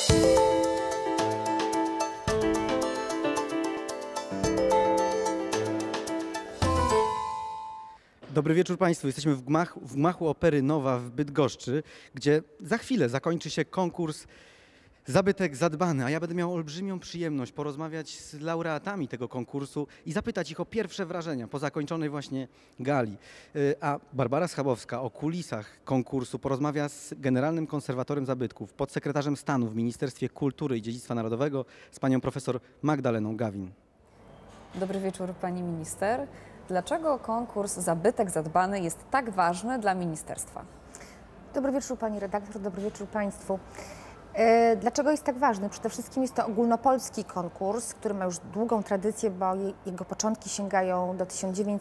Dobry wieczór Państwu. Jesteśmy w gmachu Opery Nowa w Bydgoszczy, gdzie za chwilę zakończy się konkurs Zabytek Zadbany, a ja będę miał olbrzymią przyjemność porozmawiać z laureatami tego konkursu i zapytać ich o pierwsze wrażenia po zakończonej właśnie gali. A Barbara Schabowska o kulisach konkursu porozmawia z generalnym konserwatorem zabytków, podsekretarzem stanu w Ministerstwie Kultury i Dziedzictwa Narodowego, z panią profesor Magdaleną Gawin. Dobry wieczór pani minister. Dlaczego konkurs Zabytek Zadbany jest tak ważny dla ministerstwa? Dobry wieczór pani redaktor, dobry wieczór państwu. Dlaczego jest tak ważny? Przede wszystkim jest to ogólnopolski konkurs, który ma już długą tradycję, bo jego początki sięgają do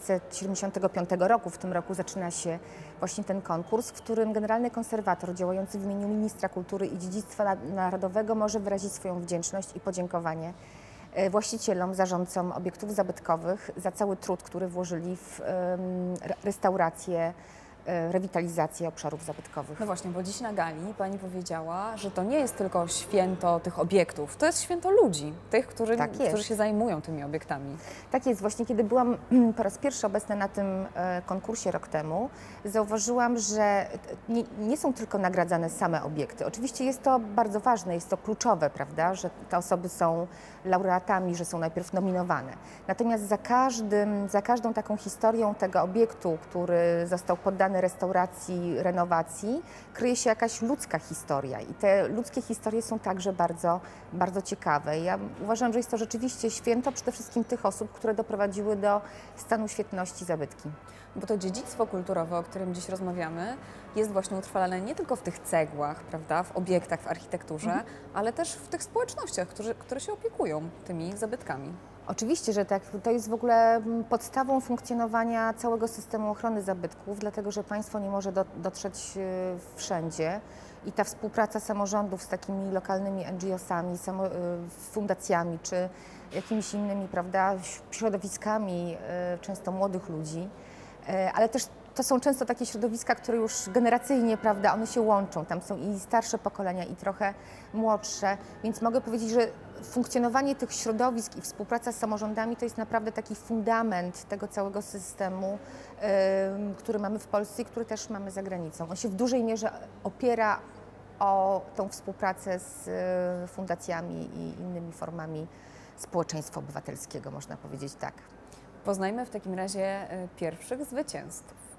1975 roku. W tym roku zaczyna się właśnie ten konkurs, w którym generalny konserwator działający w imieniu ministra kultury i dziedzictwa narodowego może wyrazić swoją wdzięczność i podziękowanie właścicielom, zarządcom obiektów zabytkowych za cały trud, który włożyli w restaurację, rewitalizację obszarów zabytkowych. No właśnie, bo dziś na gali pani powiedziała, że to nie jest tylko święto tych obiektów, to jest święto ludzi, tych, którzy się zajmują tymi obiektami. Tak jest. Właśnie kiedy byłam po raz pierwszy obecna na tym konkursie rok temu, zauważyłam, że nie są tylko nagradzane same obiekty. Oczywiście jest to bardzo ważne, jest to kluczowe, prawda, że te osoby są laureatami, że są najpierw nominowane. Natomiast za każdą taką historią tego obiektu, który został poddany restauracji, renowacji, kryje się jakaś ludzka historia i te ludzkie historie są także bardzo, bardzo ciekawe. Ja uważam, że jest to rzeczywiście święto przede wszystkim tych osób, które doprowadziły do stanu świetności zabytki. Bo to dziedzictwo kulturowe, o którym dziś rozmawiamy, jest właśnie utrwalane nie tylko w tych cegłach, prawda, w obiektach, w architekturze, ale też w tych społecznościach, które się opiekują tymi zabytkami. Oczywiście, że tak. To jest w ogóle podstawą funkcjonowania całego systemu ochrony zabytków, dlatego że państwo nie może dotrzeć wszędzie i ta współpraca samorządów z takimi lokalnymi NGO-sami, fundacjami czy jakimiś innymi, prawda, środowiskami często młodych ludzi, ale też to są często takie środowiska, które już generacyjnie, prawda, one się łączą. Tam są i starsze pokolenia, i trochę młodsze, więc mogę powiedzieć, że funkcjonowanie tych środowisk i współpraca z samorządami to jest naprawdę taki fundament tego całego systemu, który mamy w Polsce i który też mamy za granicą. On się w dużej mierze opiera o tą współpracę z fundacjami i innymi formami społeczeństwa obywatelskiego, można powiedzieć tak. Poznajmy w takim razie pierwszych zwycięzców.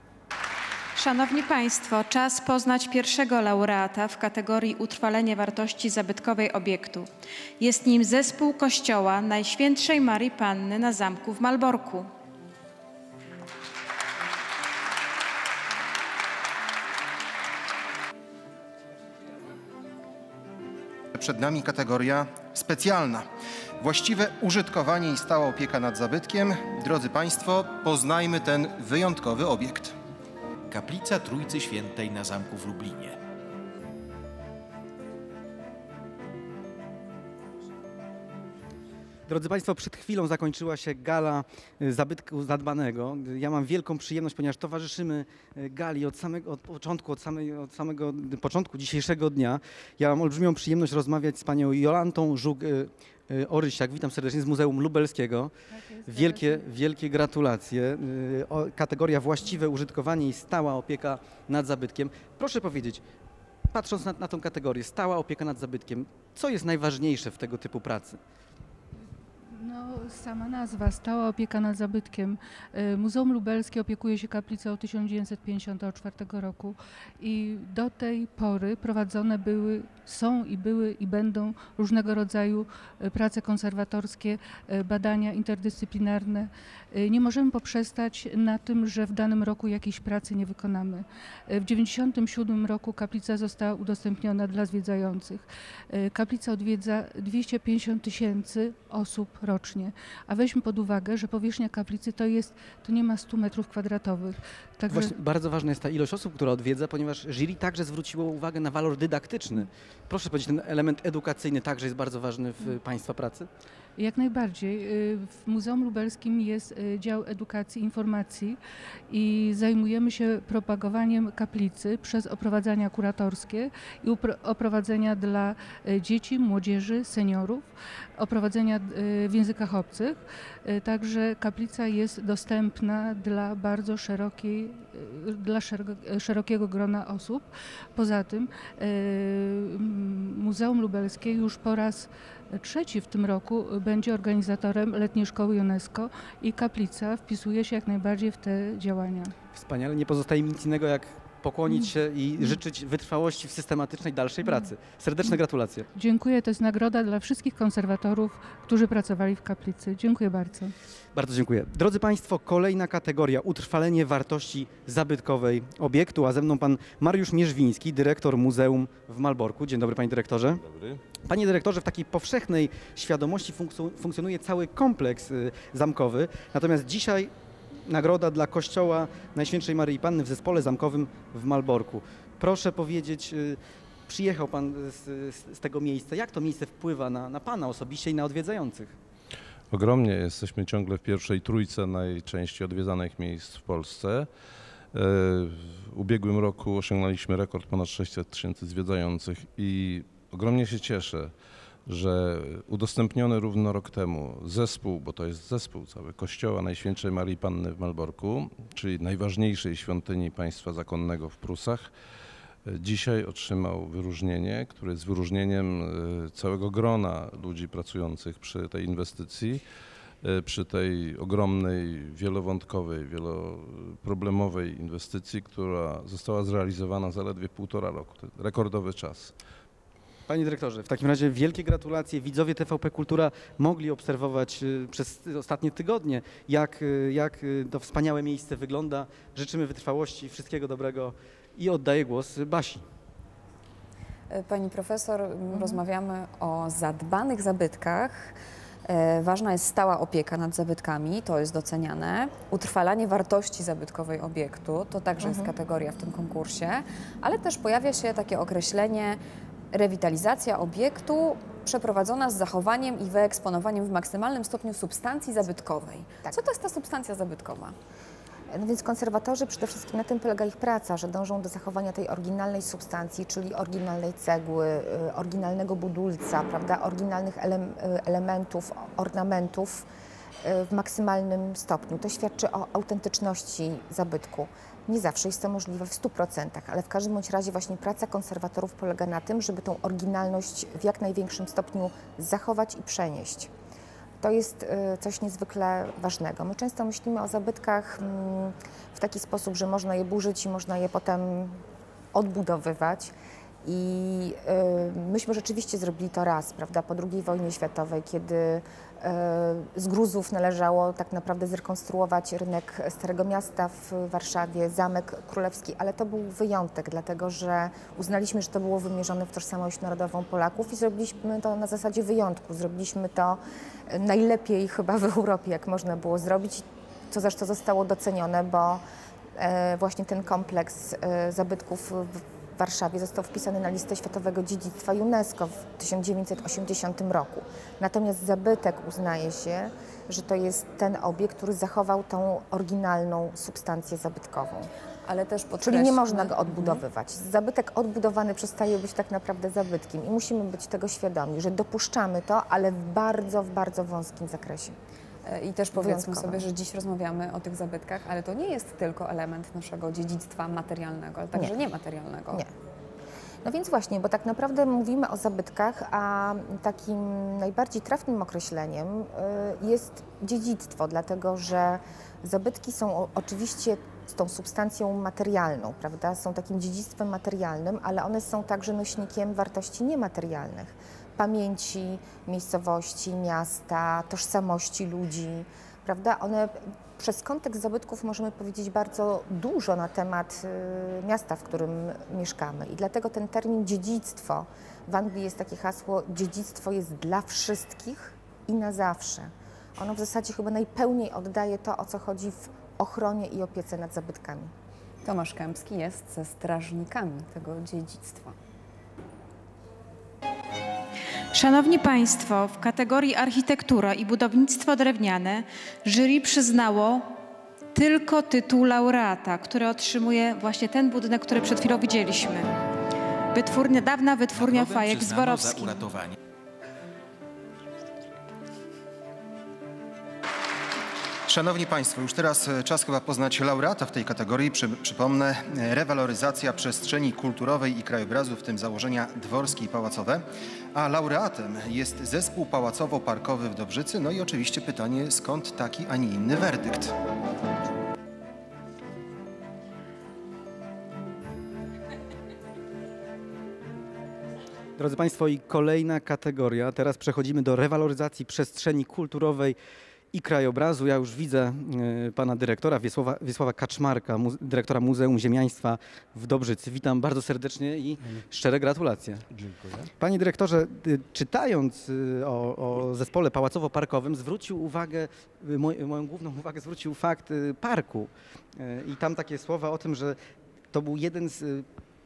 Szanowni Państwo, czas poznać pierwszego laureata w kategorii utrwalenie wartości zabytkowej obiektu. Jest nim zespół Kościoła Najświętszej Marii Panny na zamku w Malborku. Przed nami kategoria specjalna. Właściwe użytkowanie i stała opieka nad zabytkiem. Drodzy Państwo, poznajmy ten wyjątkowy obiekt. Kaplica Trójcy Świętej na zamku w Lublinie. Drodzy Państwo, przed chwilą zakończyła się gala Zabytku Zadbanego. Ja mam wielką przyjemność, ponieważ towarzyszymy gali od samego początku dzisiejszego dnia. Ja mam olbrzymią przyjemność rozmawiać z panią Jolantą Żuk-Orysiak. Witam serdecznie z Muzeum Lubelskiego. Wielkie gratulacje. Kategoria właściwe użytkowanie i stała opieka nad zabytkiem. Proszę powiedzieć, patrząc na tą kategorię, stała opieka nad zabytkiem, co jest najważniejsze w tego typu pracy? No, sama nazwa, stała opieka nad zabytkiem. Muzeum Lubelskie opiekuje się kaplicą od 1954 roku i do tej pory prowadzone są i będą różnego rodzaju prace konserwatorskie, badania interdyscyplinarne. Nie możemy poprzestać na tym, że w danym roku jakiejś pracy nie wykonamy. W 1997 roku kaplica została udostępniona dla zwiedzających. Kaplica odwiedza 250 000 osób rocznie, a weźmy pod uwagę, że powierzchnia kaplicy to nie ma 100 m². Także... Właśnie bardzo ważna jest ta ilość osób, która odwiedza, ponieważ jury także zwróciło uwagę na walor dydaktyczny. Proszę powiedzieć, ten element edukacyjny także jest bardzo ważny w Państwa pracy? Jak najbardziej. W Muzeum Lubelskim jest dział edukacji i informacji i zajmujemy się propagowaniem kaplicy przez oprowadzania kuratorskie i oprowadzenia dla dzieci, młodzieży, seniorów, oprowadzenia w językach obcych. Także kaplica jest dostępna dla bardzo szerokiego grona osób. Poza tym Muzeum Lubelskie już po raz trzeci w tym roku będzie organizatorem Letniej Szkoły UNESCO i kaplica wpisuje się jak najbardziej w te działania. Wspaniale, nie pozostaje mi nic innego jak pokłonić się i życzyć wytrwałości w systematycznej dalszej pracy. Serdeczne gratulacje. Dziękuję, to jest nagroda dla wszystkich konserwatorów, którzy pracowali w kaplicy. Dziękuję bardzo. Bardzo dziękuję. Drodzy Państwo, kolejna kategoria: utrwalenie wartości zabytkowej obiektu, a ze mną pan Mariusz Mierzwiński, dyrektor Muzeum w Malborku. Dzień dobry, panie dyrektorze. Dobry. Panie dyrektorze, w takiej powszechnej świadomości funkcjonuje cały kompleks zamkowy, natomiast dzisiaj nagroda dla Kościoła Najświętszej Maryi Panny w Zespole Zamkowym w Malborku. Proszę powiedzieć, przyjechał pan z tego miejsca. Jak to miejsce wpływa na pana osobiście i na odwiedzających? Ogromnie. Jesteśmy ciągle w pierwszej trójce najczęściej odwiedzanych miejsc w Polsce. W ubiegłym roku osiągnęliśmy rekord ponad 600 000 zwiedzających i ogromnie się cieszę, że udostępniony równo rok temu zespół, bo to jest zespół cały Kościoła Najświętszej Maryi Panny w Malborku, czyli najważniejszej świątyni państwa zakonnego w Prusach, dzisiaj otrzymał wyróżnienie, które jest wyróżnieniem całego grona ludzi pracujących przy tej inwestycji, przy tej ogromnej, wielowątkowej, wieloproblemowej inwestycji, która została zrealizowana zaledwie 1,5 roku. To rekordowy czas. Panie dyrektorze, w takim razie wielkie gratulacje. Widzowie TVP Kultura mogli obserwować przez ostatnie tygodnie, jak to wspaniałe miejsce wygląda. Życzymy wytrwałości, wszystkiego dobrego i oddaję głos Basi. Pani profesor, rozmawiamy o zadbanych zabytkach. Ważna jest stała opieka nad zabytkami, to jest doceniane. Utrwalanie wartości zabytkowej obiektu, to także jest kategoria w tym konkursie, ale też pojawia się takie określenie rewitalizacja obiektu przeprowadzona z zachowaniem i wyeksponowaniem w maksymalnym stopniu substancji zabytkowej. Tak. Co to jest ta substancja zabytkowa? No więc konserwatorzy, przede wszystkim na tym polega ich praca, że dążą do zachowania tej oryginalnej substancji, czyli oryginalnej cegły, oryginalnego budulca, prawda, oryginalnych elementów, ornamentów w maksymalnym stopniu. To świadczy o autentyczności zabytku. Nie zawsze jest to możliwe w 100%, ale w każdym bądź razie właśnie praca konserwatorów polega na tym, żeby tą oryginalność w jak największym stopniu zachować i przenieść. To jest coś niezwykle ważnego. My często myślimy o zabytkach w taki sposób, że można je burzyć i można je potem odbudowywać. I myśmy rzeczywiście zrobili to raz, prawda, po II wojnie światowej, kiedy z gruzów należało tak naprawdę zrekonstruować rynek Starego Miasta w Warszawie, Zamek Królewski, ale to był wyjątek, dlatego że uznaliśmy, że to było wymierzone w tożsamość narodową Polaków i zrobiliśmy to na zasadzie wyjątku. Zrobiliśmy to najlepiej chyba w Europie, jak można było zrobić, co zresztą zostało docenione, bo właśnie ten kompleks zabytków w Warszawie został wpisany na listę Światowego Dziedzictwa UNESCO w 1980 roku. Natomiast zabytek uznaje się, że to jest ten obiekt, który zachował tą oryginalną substancję zabytkową. Ale też Czyli nie można go odbudowywać. Zabytek odbudowany przestaje być tak naprawdę zabytkiem i musimy być tego świadomi, że dopuszczamy to, ale w bardzo wąskim zakresie. I też powiedzmy Wyjątkowo. sobie, że dziś rozmawiamy o tych zabytkach, ale to nie jest tylko element naszego dziedzictwa materialnego, ale także niematerialnego. Nie. No więc właśnie, bo tak naprawdę mówimy o zabytkach, a takim najbardziej trafnym określeniem jest dziedzictwo, dlatego że zabytki są oczywiście z tą substancją materialną, prawda? Są takim dziedzictwem materialnym, ale one są także nośnikiem wartości niematerialnych. Pamięci miejscowości, miasta, tożsamości ludzi, prawda? One przez kontekst zabytków możemy powiedzieć bardzo dużo na temat miasta, w którym mieszkamy i dlatego ten termin dziedzictwo, w Anglii jest takie hasło, dziedzictwo jest dla wszystkich i na zawsze. Ono w zasadzie chyba najpełniej oddaje to, o co chodzi w ochronie i opiece nad zabytkami. Tomasz Kępski jest ze strażnikami tego dziedzictwa. Szanowni Państwo, w kategorii architektura i budownictwo drewniane jury przyznało tylko tytuł laureata, który otrzymuje właśnie ten budynek, który przed chwilą widzieliśmy. Dawna wytwórnia Nagrodę fajek w przyznano za Zborowskim. uratowanie. Szanowni Państwo, już teraz czas chyba poznać laureata w tej kategorii. Przypomnę, rewaloryzacja przestrzeni kulturowej i krajobrazu, w tym założenia dworskie i pałacowe. A laureatem jest zespół pałacowo-parkowy w Dobrzycy. No i oczywiście pytanie, skąd taki, a nie inny werdykt? Drodzy Państwo, i kolejna kategoria. Teraz przechodzimy do rewaloryzacji przestrzeni kulturowej i krajobrazu. Ja już widzę pana dyrektora Wiesława Kaczmarka, dyrektora Muzeum Ziemiaństwa w Dobrzycy. Witam bardzo serdecznie i szczere gratulacje. Dziękuję. Panie dyrektorze, czytając o zespole pałacowo-parkowym, zwrócił uwagę, moją główną uwagę zwrócił fakt parku. I tam takie słowa o tym, że to był jeden z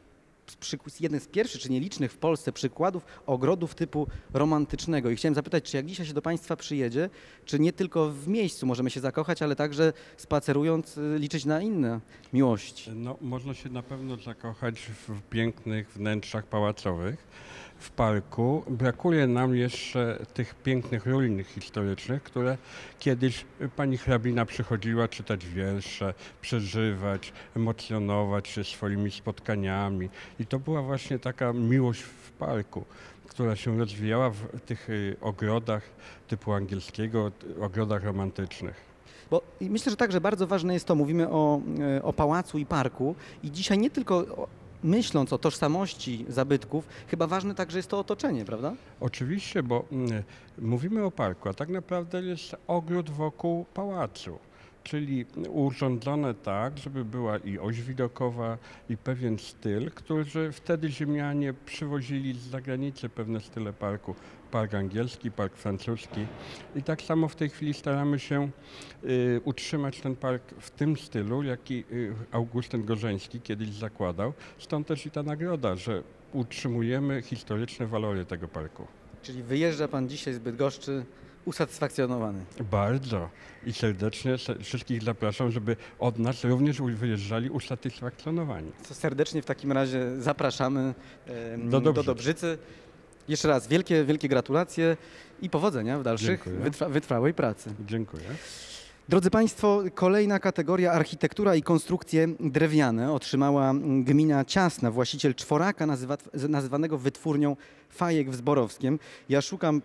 pierwszych, czy nielicznych w Polsce przykładów ogrodów typu romantycznego. I chciałem zapytać, czy jak dzisiaj się do Państwa przyjedzie, czy nie tylko w miejscu możemy się zakochać, ale także spacerując liczyć na inne miłości? No, można się na pewno zakochać w pięknych wnętrzach pałacowych, w parku. Brakuje nam jeszcze tych pięknych ruin historycznych, które kiedyś pani hrabina przychodziła czytać wiersze, przeżywać, emocjonować się swoimi spotkaniami. I to była właśnie taka miłość w parku, która się rozwijała w tych ogrodach typu angielskiego, ogrodach romantycznych. Bo myślę, że także bardzo ważne jest to, mówimy o pałacu i parku i dzisiaj nie tylko myśląc o tożsamości zabytków, chyba ważne także jest to otoczenie, prawda? Oczywiście, bo mówimy o parku, a tak naprawdę jest ogród wokół pałacu. Czyli urządzone tak, żeby była i oś widokowa, i pewien styl, który wtedy ziemianie przywozili z zagranicy pewne style parku. Park angielski, park francuski. I tak samo w tej chwili staramy się utrzymać ten park w tym stylu, jaki Augustyn Gorzeński kiedyś zakładał. Stąd też i ta nagroda, że utrzymujemy historyczne walory tego parku. Czyli wyjeżdża pan dzisiaj z Bydgoszczy usatysfakcjonowany. Bardzo i serdecznie wszystkich zapraszam, żeby od nas również wyjeżdżali usatysfakcjonowani. Co serdecznie w takim razie zapraszamy Do Dobrzycy. Jeszcze raz wielkie gratulacje i powodzenia w dalszych wytrwałej pracy. Dziękuję. Drodzy Państwo, kolejna kategoria architektura i konstrukcje drewniane otrzymała gmina Ciasna, właściciel czworaka nazywanego wytwórnią fajek w Zborowskiem. Ja szukam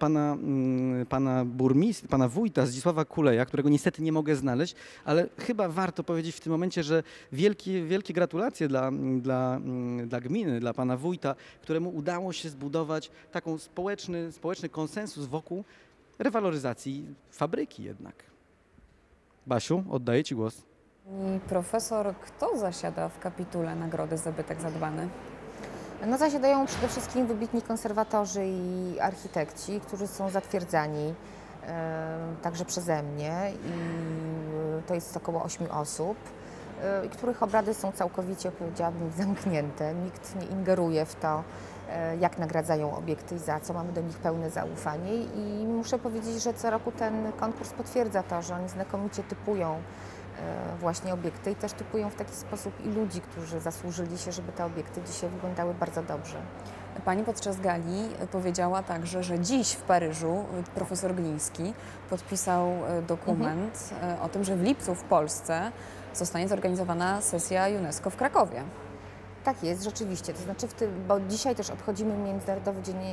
pana wójta Zdzisława Kuleja, którego niestety nie mogę znaleźć, ale chyba warto powiedzieć w tym momencie, że wielkie gratulacje dla gminy, dla pana wójta, któremu udało się zbudować taką społeczny konsensus wokół rewaloryzacji fabryki jednak. Basiu, oddaję Ci głos. I profesor, kto zasiada w kapitule Nagrody Zabytek Zadbany? No, zasiadają przede wszystkim wybitni konserwatorzy i architekci, którzy są zatwierdzani także przeze mnie i to jest około 8 osób, których obrady są całkowicie, powiedziałabym, zamknięte. Nikt nie ingeruje w to, jak nagradzają obiekty i za co. Mamy do nich pełne zaufanie i muszę powiedzieć, że co roku ten konkurs potwierdza to, że oni znakomicie typują właśnie obiekty i też typują w taki sposób i ludzi, którzy zasłużyli się, żeby te obiekty dzisiaj wyglądały bardzo dobrze. Pani podczas gali powiedziała także, że dziś w Paryżu profesor Gliński podpisał dokument o tym, że w lipcu w Polsce zostanie zorganizowana sesja UNESCO w Krakowie. Tak jest, rzeczywiście. To znaczy, bo dzisiaj też obchodzimy Międzynarodowy Dzień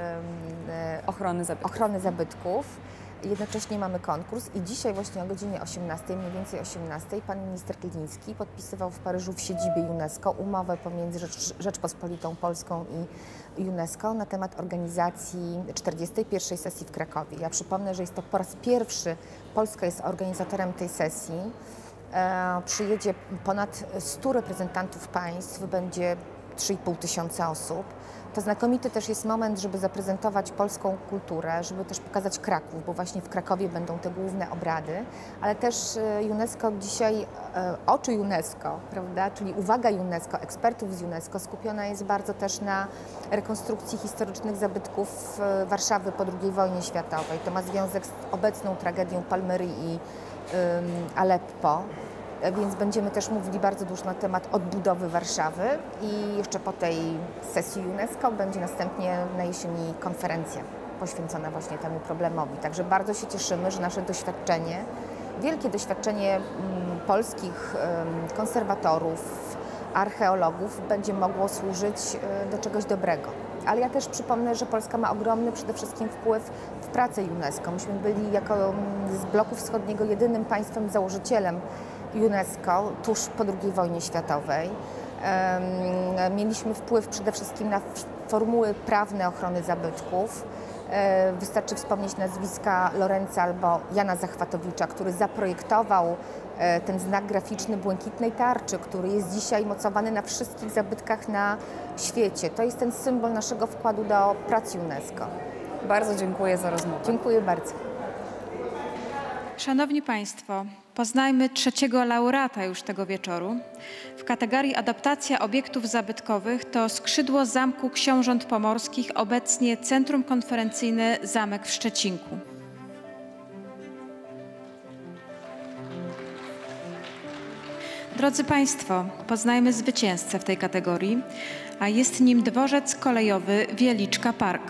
Ochrony Zabytków. Jednocześnie mamy konkurs i dzisiaj właśnie o godzinie 18, mniej więcej 18, pan minister Gliński podpisywał w Paryżu w siedzibie UNESCO umowę pomiędzy Rzeczpospolitą Polską i UNESCO na temat organizacji 41. sesji w Krakowie. Ja przypomnę, że jest to po raz pierwszy, Polska jest organizatorem tej sesji. Przyjedzie ponad 100 reprezentantów państw, będzie 3,5 tysiąca osób. To znakomity też jest moment, żeby zaprezentować polską kulturę, żeby też pokazać Kraków, bo właśnie w Krakowie będą te główne obrady, ale też UNESCO dzisiaj, oczy UNESCO, prawda, czyli uwaga UNESCO, ekspertów z UNESCO skupiona jest bardzo też na rekonstrukcji historycznych zabytków Warszawy po II wojnie światowej. To ma związek z obecną tragedią Palmyry i Aleppo. Więc będziemy też mówili bardzo dużo na temat odbudowy Warszawy i jeszcze po tej sesji UNESCO będzie następnie na jesieni konferencja poświęcona właśnie temu problemowi. Także bardzo się cieszymy, że nasze doświadczenie, wielkie doświadczenie polskich konserwatorów, archeologów będzie mogło służyć do czegoś dobrego. Ale ja też przypomnę, że Polska ma ogromny przede wszystkim wpływ w pracę UNESCO. Myśmy byli jako z bloku wschodniego jedynym państwem założycielem UNESCO tuż po II wojnie światowej. Mieliśmy wpływ przede wszystkim na formuły prawne ochrony zabytków. Wystarczy wspomnieć nazwiska Lorenza albo Jana Zachwatowicza, który zaprojektował ten znak graficzny błękitnej tarczy, który jest dzisiaj mocowany na wszystkich zabytkach na świecie. To jest ten symbol naszego wkładu do prac UNESCO. Bardzo dziękuję za rozmowę. Dziękuję bardzo. Szanowni Państwo, poznajmy trzeciego laureata już tego wieczoru. W kategorii adaptacja obiektów zabytkowych to skrzydło Zamku Książąt Pomorskich, obecnie Centrum Konferencyjne Zamek w Szczecinku. Drodzy Państwo, poznajmy zwycięzcę w tej kategorii, a jest nim dworzec kolejowy Wieliczka Park.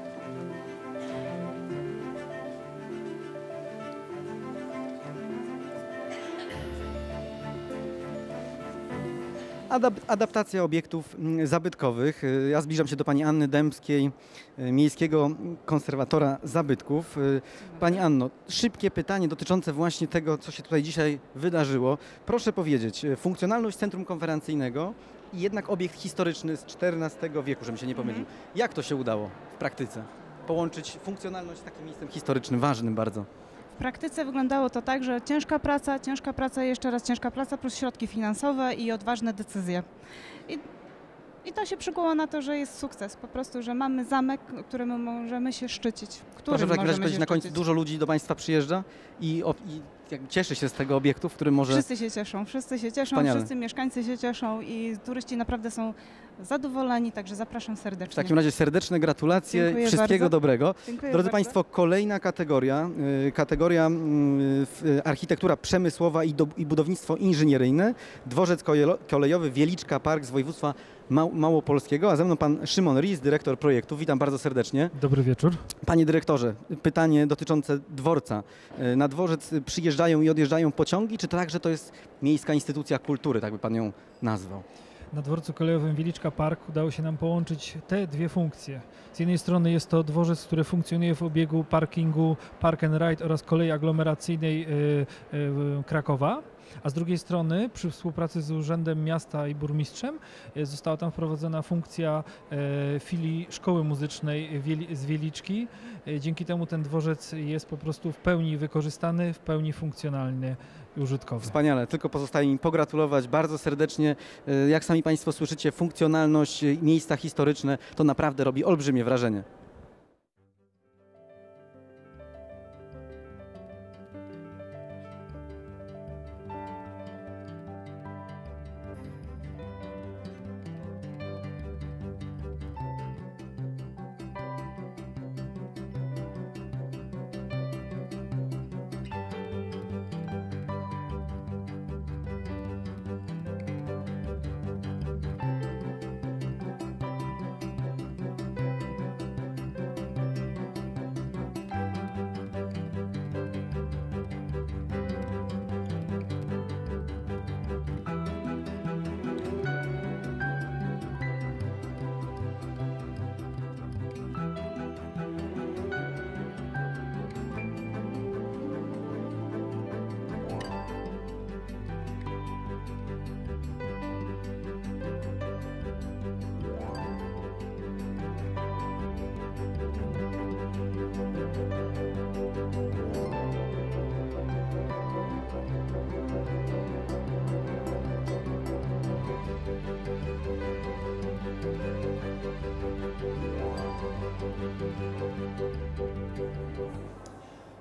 Adaptacja obiektów zabytkowych. Ja zbliżam się do pani Anny Dębskiej, miejskiego konserwatora zabytków. Pani Anno, szybkie pytanie dotyczące właśnie tego, co się tutaj dzisiaj wydarzyło. Proszę powiedzieć, funkcjonalność centrum konferencyjnego i jednak obiekt historyczny z XIV wieku, żebym się nie pomylił. Jak to się udało w praktyce? Połączyć funkcjonalność z takim miejscem historycznym, ważnym bardzo. W praktyce wyglądało to tak, że ciężka praca i jeszcze raz ciężka praca plus środki finansowe i odważne decyzje. I to się przykuło na to, że jest sukces. Po prostu, że mamy zamek, którym możemy się szczycić. Proszę w takim razie powiedzieć, na końcu dużo ludzi do Państwa przyjeżdża i cieszy się z tego obiektu, w którym może... Wszyscy się cieszą, Wspaniale. wszyscy mieszkańcy się cieszą i turyści naprawdę są zadowoleni, także zapraszam serdecznie. W takim razie serdeczne gratulacje, Dziękuję wszystkiego bardzo. dobrego. Dziękuję Drodzy bardzo. Państwo, kolejna kategoria architektura przemysłowa i budownictwo inżynieryjne, dworzec kolejowy Wieliczka Park z województwa małopolskiego, a ze mną pan Szymon Ries, dyrektor projektu. Witam bardzo serdecznie. Dobry wieczór. Panie dyrektorze, pytanie dotyczące dworca. Na dworzec przyjeżdżają i odjeżdżają pociągi, czy także to jest miejska instytucja kultury, tak by pan ją nazwał? Na dworcu kolejowym Wieliczka Park udało się nam połączyć te dwie funkcje. Z jednej strony jest to dworzec, który funkcjonuje w obiegu parkingu Park and Ride oraz kolei aglomeracyjnej Krakowa, a z drugiej strony przy współpracy z Urzędem Miasta i burmistrzem została tam wprowadzona funkcja filii szkoły muzycznej z Wieliczki. Dzięki temu ten dworzec jest po prostu w pełni wykorzystany, w pełni funkcjonalny i użytkowy. Wspaniale, tylko pozostaje mi pogratulować bardzo serdecznie. Jak sami Państwo słyszycie, funkcjonalność, miejsca historyczne, to naprawdę robi olbrzymie wrażenie.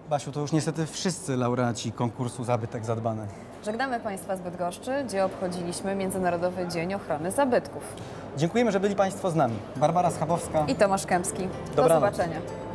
Basiu, to już niestety wszyscy laureaci konkursu Zabytek Zadbany. Żegnamy Państwa z Bydgoszczy, gdzie obchodziliśmy Międzynarodowy Dzień Ochrony Zabytków. Dziękujemy, że byli Państwo z nami. Barbara Schabowska I Tomasz Kępski. Do Dobranoc. zobaczenia.